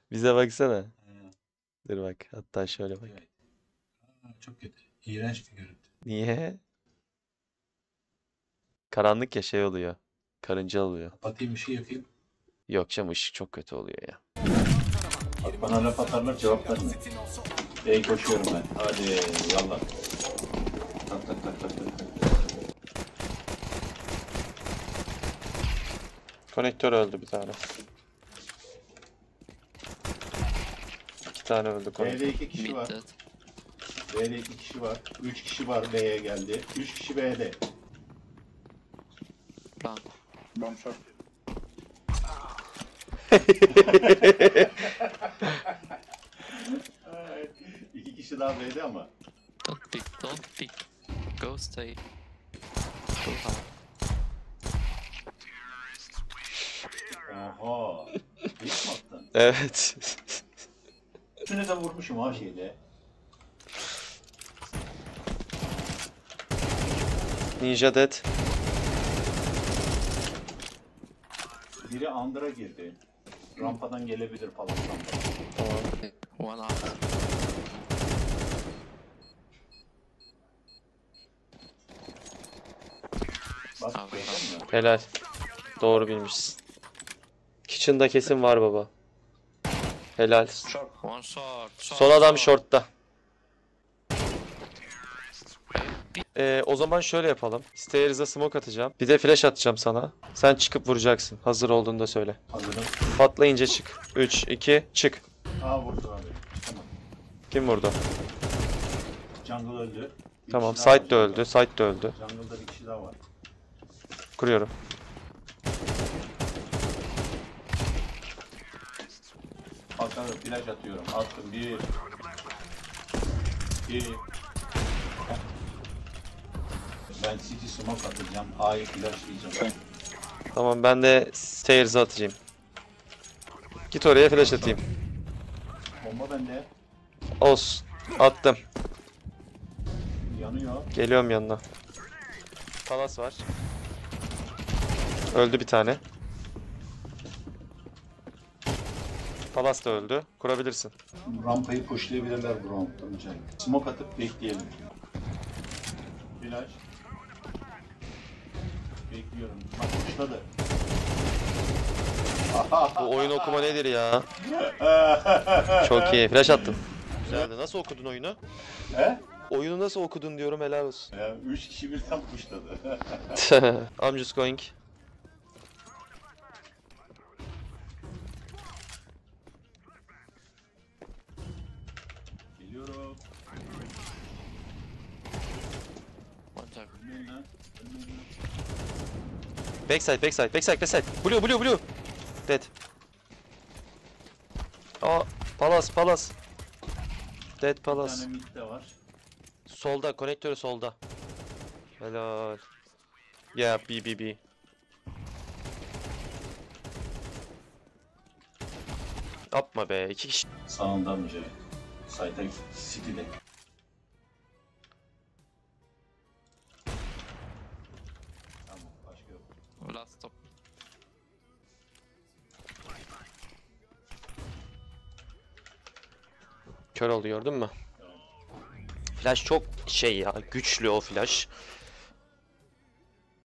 Bize baksana. Ha, Dur bak. Hatta şöyle bak. evet. Çok kötü. İğrenç bir görüntü. Niye? Karanlık ya şey oluyor. Karınca oluyor. Kapatayım, bir şey yapayım. Yok canım, ışık çok kötü oluyor ya. Bak bana laf atarlar, cevap verme. Bey koşuyorum ben. Hadi yallah. Tak tak tak tak tak. Konektör öldü bir tane. İki tane öldü konektör. B'de 2 kişi var. B'de 2 kişi var. 3 kişi var B'ye geldi. 3 kişi B'de. Plan. Bomb short. Ay, 2 kişi daha B'de ama. Don't pick, don't pick. Go stay. Go hard. Oha. Hiç mi attın? Evet. Üçüne de vurmuşum ha şeyde. Ninja dead. Biri Under'a girdi. Rampadan gelebilir falan. Rampadan. Tamam. One out. Bak Abi, gördün mü? Helal. Doğru bilmişsin. Kitchen'da kesin var baba. Helal. Short. One short. Son adam short'ta. Pick. O zaman şöyle yapalım. Stairs'e smoke atacağım. Bir de flash atacağım sana. Sen çıkıp vuracaksın. Hazır olduğunda söyle. Hazırım. Patlayınca çık. 3, 2, çık. Aa vurdu abi. Tamam. Kim vurdu? Jungle öldü. Bir Tamam. kişi daha Side de var öldü. Side de öldü. Jungle'da bir kişi daha var. Kuruyorum. Bakalım flash atıyorum. Attım. Bir. Ben City smoke atacağım. A'yı flashlayacağım. Okay. Tamam, ben de stairs'e atacağım. Git oraya flash atayım. Bomba bende. Olsun. Attım. Yanıyor. Geliyorum yanına. Palas var. Öldü bir tane. Palas da öldü. Kurabilirsin. Rampayı pushlayabilirler bu roundda Mücahit. Smoke atıp bekleyelim. Flash. Bekliyorum. Bak pushladı. Bu oyun okuma nedir ya? Çok iyi. Flash attım. Güzeldi. Nasıl okudun oyunu? He? Oyunu nasıl okudun diyorum, helal olsun. 3 kişi birden pushladı. I'm just going. Geliyorum. One tap. Ölmeyin lan. Ölmeyin lan. Backside, backside, backside, backside. Blue, blue, blue. Dead. Aa, Palas, Palas. Dead Bir Palas. tane mid de var. Solda, konektörü solda. Helal. Yeah, B, B, B. Yapma be, iki kişi. Sağında Mücahit. Sayda City'de. Tamam, başka yok. Last stop. Kör oldu, gördün mü? Flash çok şey ya, güçlü o flash.